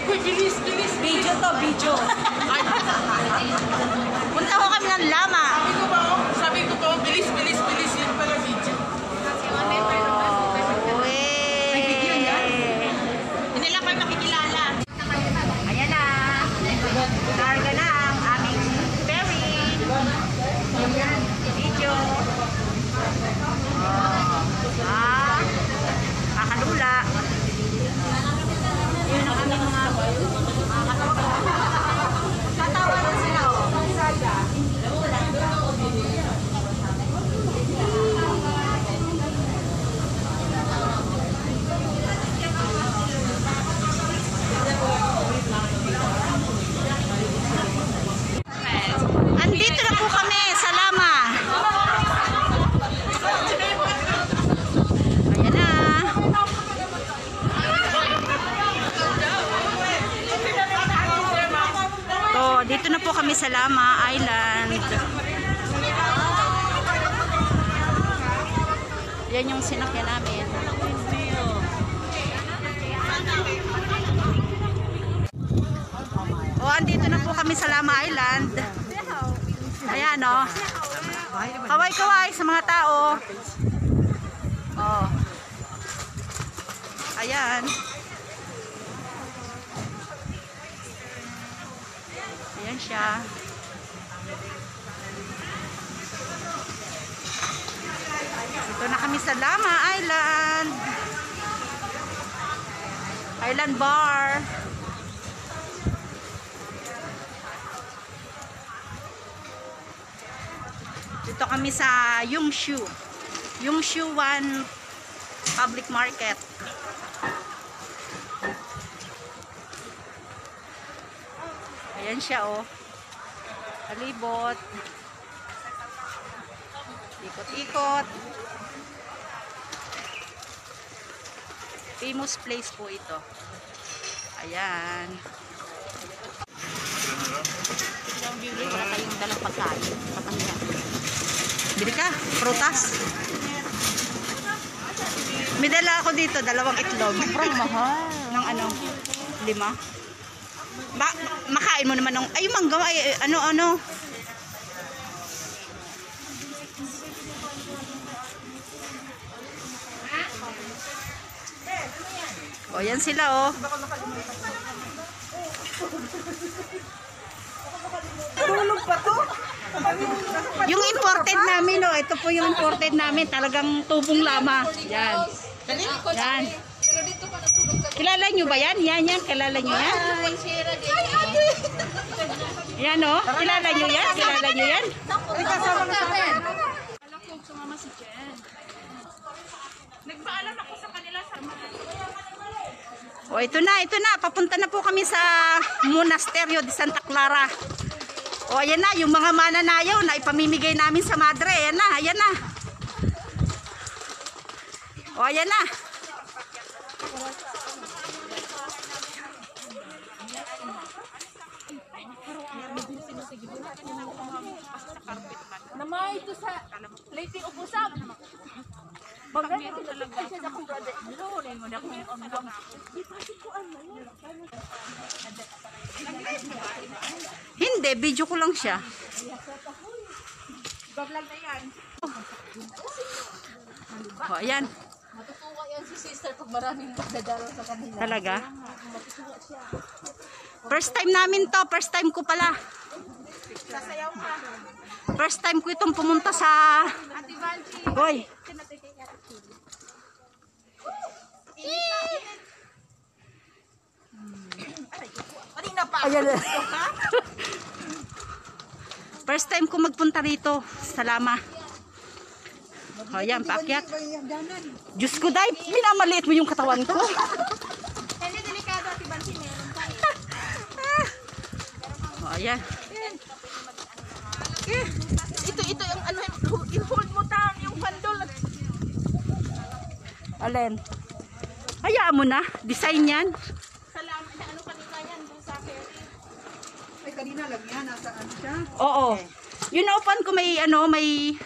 Uy, bilis, bilis. Video to, video. Punta ko kami ng Lama. Sabi ko ba, bilis, bilis, bilis. Yun pala video. May video yan? Hindi lang kayo makikilala. Ayan na. Larga na ang aming ferry. Video. Kakalula. Yun ang aming mga kasama. Tatawa na sila. Andito na po kami sa Lama. Ayan na. So, dito na po kami sa Lama Island. Yan yung sinakyan namin. O, andito na po kami sa Lama Island. Ayan, o. Kaway-kaway sa mga tao. O. Ayan. Ayan siya. Dito na kami sa Lama Island. Island Bar. Dito kami sa Yungshu 1 Public Market. Ayan siya, oh. Halibot. Ikot-ikot. Famous place po ito. Ayan. Wala kayong dalang pagkain. Patangyan. Bili ka, prutas. May dala ako dito, 2 itlog. Sobrang mahal. Ng ano? 5. Makain mo naman ng, ay mangga, ay ano. O, yan sila, oh. Tulog pa to? Yung imported namin, oh. Ito po yung imported namin. Talagang tubong lama. Yan. Yan. Kilala nyo ba yan? Yan. Kilala nyo yan? Yan, oh. Kilala nyo yan? Kilala nyo yan? Alam ko sumama si Jen. Nagpaalam ako sa kanila sa O, ito na. Papunta na po kami sa Monasterio de Santa Clara. O, ayan na. Yung mga mananayaw na ipamimigay namin sa madre. Ayan na. O, ayan na. Namay ito sa late ubusap. Bagay ito talaga sa akong brother. Lorin mo na kung ang Hindi, video ko lang siya. vlog na yan. O, ayan. Matutuwa yan si sister pag maraming magdadaro sa kanila. Talaga. Matutuwa siya. First time namin to. First time ko pala. Sasayaw ka. First time ko itong pumunta sa... Ate Vanji. Hoy. Ayan. First time ko magpunta rito sa Lama. O, ayan, paakyat. Diyos ko, dahil minamaliit mo yung katawan ko. Hindi delikado Ate Vanji, meron pa O, ayan. Ito yung ano, i-hold mo down yung pandol. Alin? Hayaan mo na. Design yan. Salamat na ano kanina yan dun sa ferry. Ay, kanina lang yan. Nasaan siya? Oo. Yung na-open ko may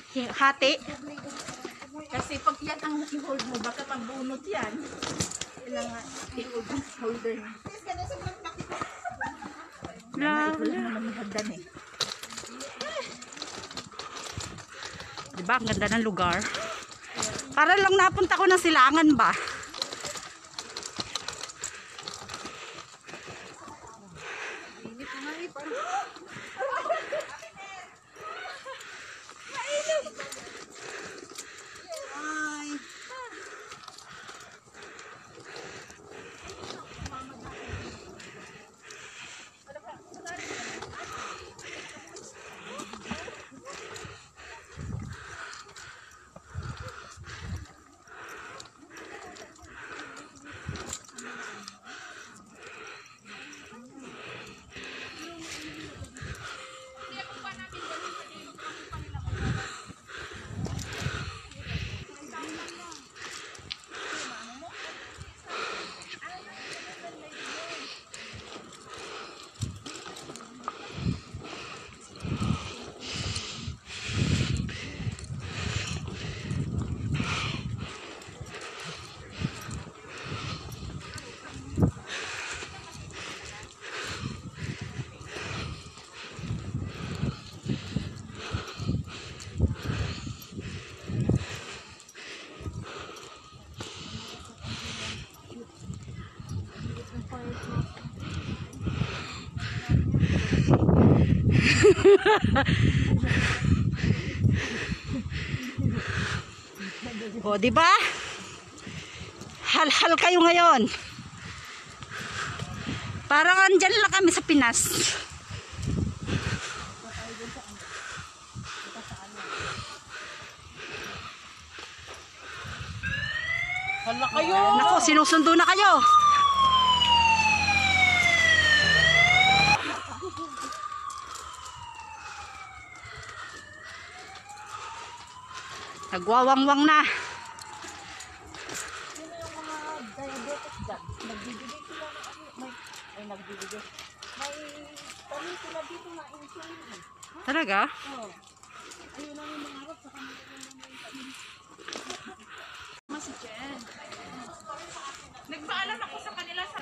hati. Kasi pag yan ang i-hold mo, baka pag bunot yan. Diba? Ang ganda ng lugar. Para lang napunta ko ng Silangan ba? O, di ba? Hal-hal kayo ngayon. Parang andyan lang kami sa Pinas. Hala kayo! Nako, sinusundo na kayo. Nagwawangwang na. Talaga? Nagpaalam ako sa kanila sa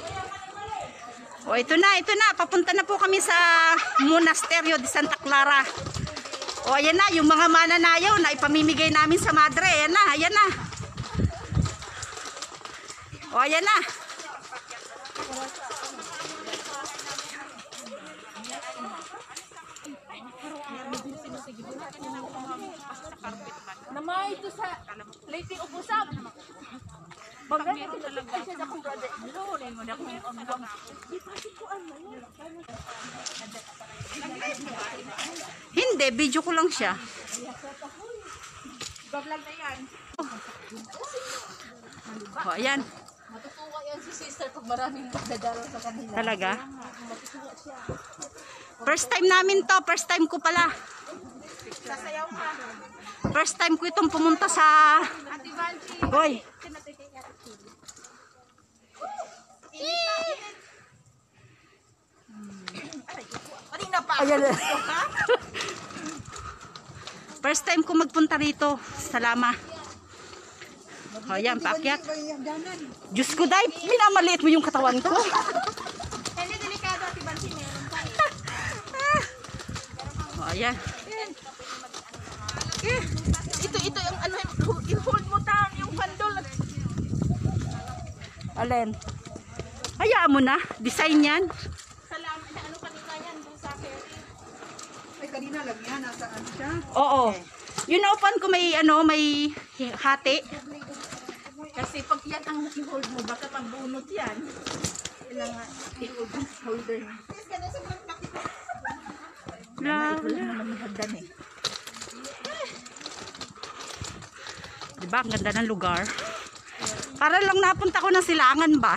O, ito na. Papunta na po kami sa Monasterio de Santa Clara. O, ayan na, yung mga mananayaw na ipamimigay namin sa madre. Ayan na. O, ayan na. namay ito sa late ubusab. Bagay talaga siya akong brother. No, mo na akong Hindi, video ko lang siya. vlog na yan. O, ayan. Matutuwa yan si sister pag maraming magdadalo sa kanila. Talaga? Matutuwa siya. First time namin to. First time ko pala. Sasayaw ka. First time ko itong pumunta sa... Ate Vanji. Hoy. Ayan. First time ko magpunta rito sa LAMMA. O, ayan, paakyat. Diyos ko, dahil minamaliit mo yung katawan ko. Hindi delikado Ate Vanji, meron pa O, ayan. Ito yung ano, i-hold mo tang yung pandol. Alin? Hayaan mo na. Design yan. Salamat na ano kanina yan dun sa ferry. Ay, kanina lang yan. Nasa ano siya? Oo. Yung na-open ko may hati. Kasi pag yan ang i-hold mo, baka pagbunot yan. Kailangan i-hold yung holder. Diba? Ang ganda ng lugar. Para lang napunta ko ng Silangan ba?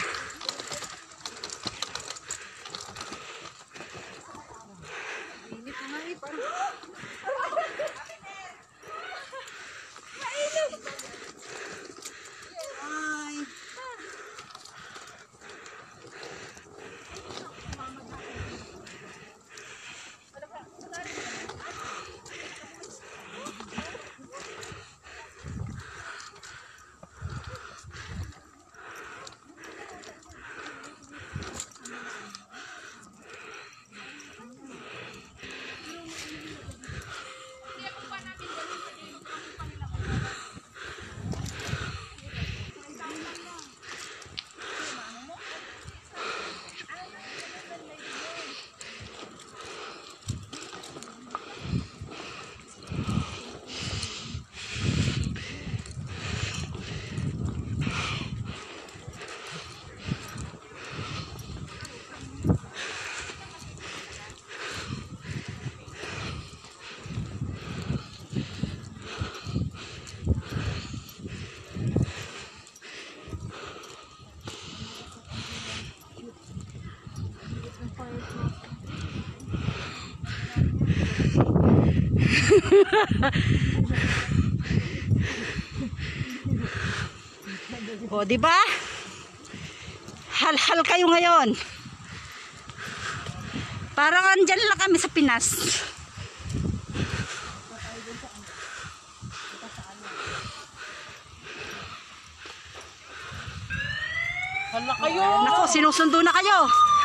O, di ba? Hal-hal kayo ngayon. Parang andyan lang kami sa Pinas. Hala kayo! Nako, sinusundo na kayo.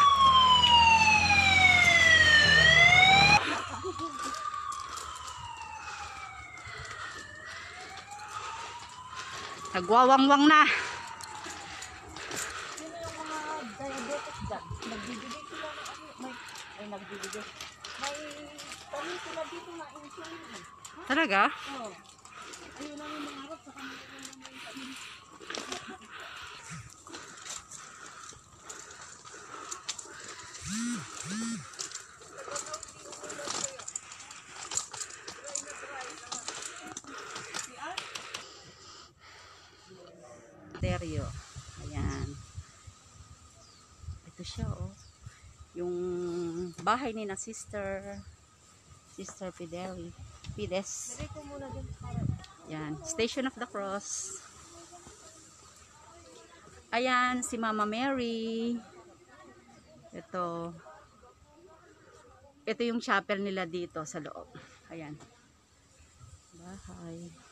Nagwawangwang na. Sino yung mga diabetes dyan? Nagbibigay sila ng ano, may nagbibigay. May kami sila dito na insulin. Talaga? Oo. Ayun lang yung mga harap sa kanila naman yung kami. Stereo. Ayan. Ito siya, oh. Yung bahay ni na Sister Pides. Lagay ko muna dun para Yan. Station of the Cross. Ayan, si Mama Mary. Ito. Ito yung chapel nila dito sa loob. Ayan. Bahay.